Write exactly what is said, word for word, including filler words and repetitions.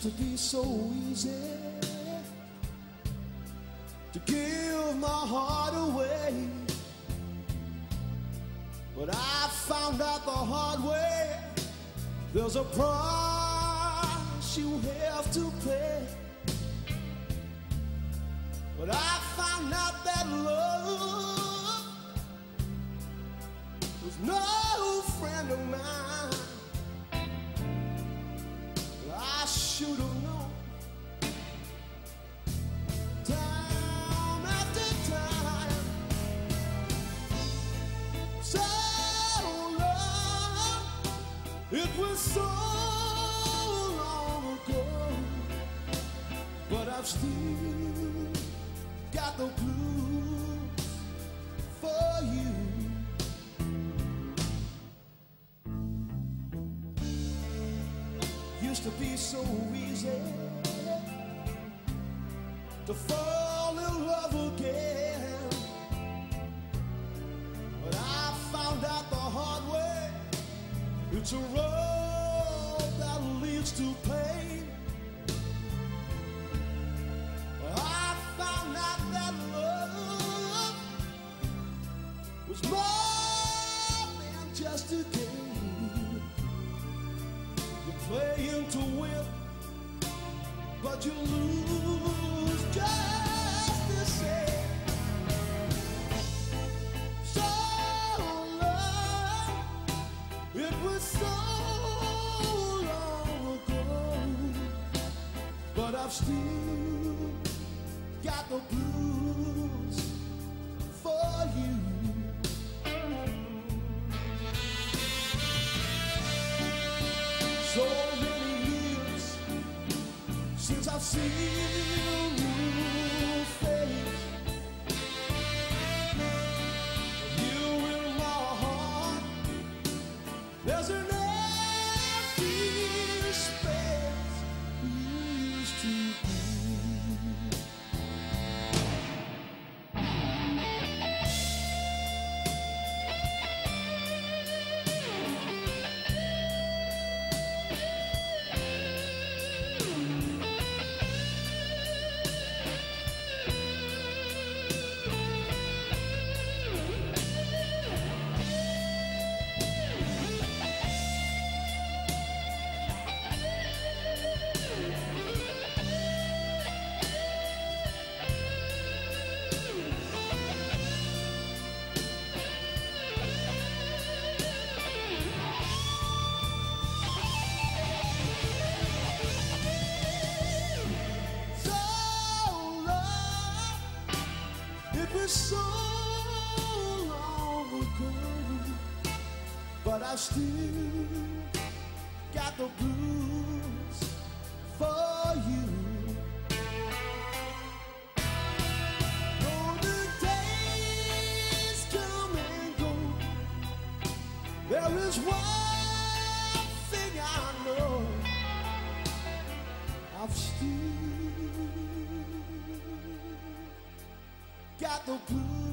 used to be so easy to give my heart away, but I found out the hard way there's a price you have to pay. But I found out that love was no friend of mine. I should have known time after time. So long, it was so long ago, but I've still got the blues for you. Used to be so easy to fall in love again, but I found out the hard way it's a road that leads to pain. But I found out that love was more than just a game. Playing to win, but you lose just the same. So long, it was so long ago, but I've still got the blues for you. So many years since I've seen your face, you in my heart, there's an empty space we used to be. So long ago, but I still got the blues for you. Oh, the days come and go. There is one thing I know, I've still got the blues.